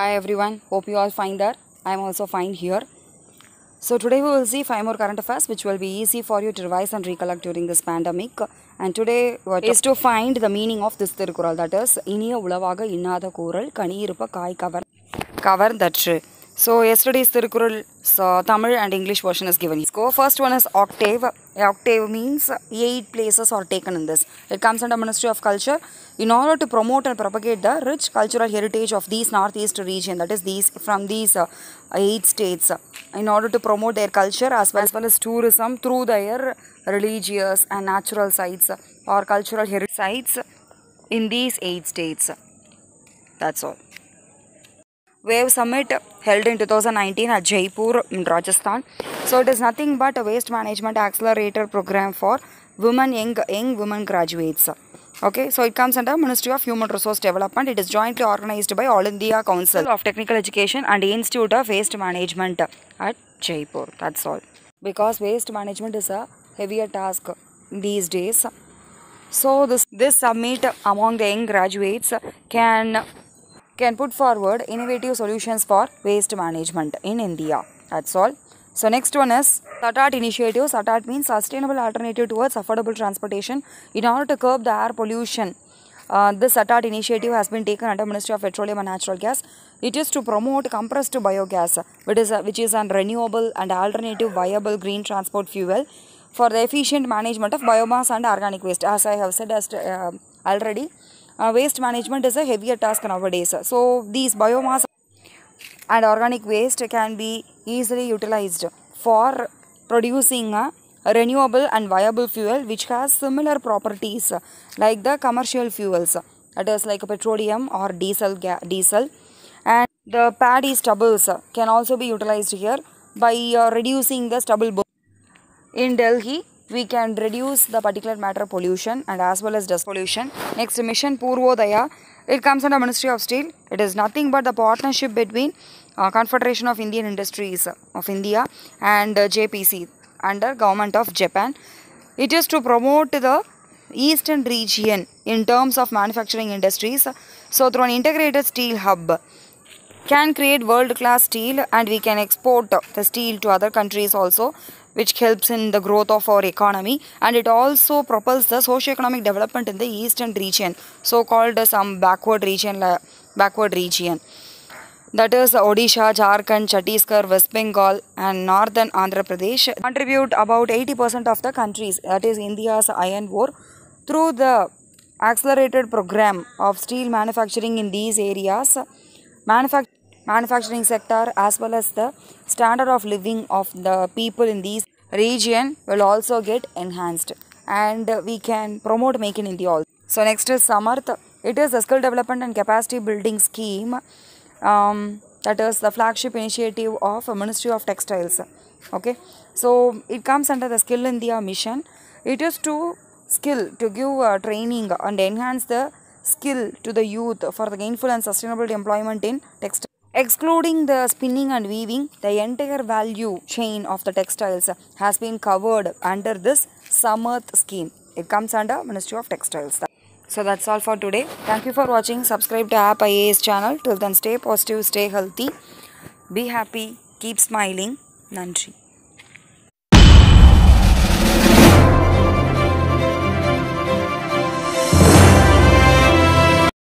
Hi everyone, hope you all fine there. I am also fine here. So today we will see 5 more current affairs which will be easy for you to revise and recollect during this pandemic. And today is to find the meaning of this Tirukural, that is Iniya Ulavaga Innada Kural Kani Irupa Kai Kavarndatru. So yesterday's Tirukural Tamil and English version is given. Go first one is octave. Octave means 8 places are taken in this. It comes under Ministry of Culture in order to promote and propagate the rich cultural heritage of these northeast region, that is these 8 states, in order to promote their culture as well as tourism through their religious and natural sites or cultural heritage sites in these 8 states. That's all. Wave Summit held in 2019 at Jaipur in Rajasthan. So it is nothing but a waste management accelerator program for young women graduates. Okay, so it comes under Ministry of Human Resource Development. It is jointly organized by All India Council of Technical Education and Institute of Waste Management at Jaipur. That's all. Because waste management is a heavier task these days. So this summit among the young graduates can put forward innovative solutions for waste management in India. That's all. So next one is SATAT initiative. SATAT means sustainable alternative towards affordable transportation in order to curb the air pollution. This SATAT initiative has been taken under Ministry of Petroleum and Natural Gas. It is to promote compressed biogas, which is an renewable and alternative viable green transport fuel for the efficient management of biomass and organic waste. As I have said already, waste management is a heavier task nowadays. So these biomass and organic waste can be easily utilized for producing a renewable and viable fuel which has similar properties like the commercial fuels, that is like petroleum or diesel, and the paddy stubbles can also be utilized here by reducing the stubble burn. In Delhi, we can reduce the particulate matter pollution and as well as dust pollution. Next, Mission Purvodaya. It comes under Ministry of Steel. It is nothing but the partnership between Confederation of Indian Industries of India and JPC under Government of Japan. It is to promote the eastern region in terms of manufacturing industries. So through an integrated steel hub can create world-class steel, and we can export the steel to other countries also, which helps in the growth of our economy, and it also propels the socio-economic development in the eastern region, so-called some backward region, that is Odisha, Jharkhand, Chhattisgarh, West Bengal and northern Andhra Pradesh contribute about 80% of the countries, that is India's iron ore, through the accelerated program of steel manufacturing in these areas. Manufacturing sector as well as the standard of living of the people in these region will also get enhanced, and we can promote Make in India also. So next is Samarth. It is a skill development and capacity building scheme, that is the flagship initiative of Ministry of Textiles. Okay, so it comes under the Skill India mission. It is to give training and enhance the skill to the youth for the gainful and sustainable employment in textile. Excluding the spinning and weaving, the entire value chain of the textiles has been covered under this Samarth scheme. It comes under Ministry of Textiles. So that's all for today. Thank you for watching. Subscribe to App IAS channel. Till then, stay positive, stay healthy, be happy, keep smiling. Nandri.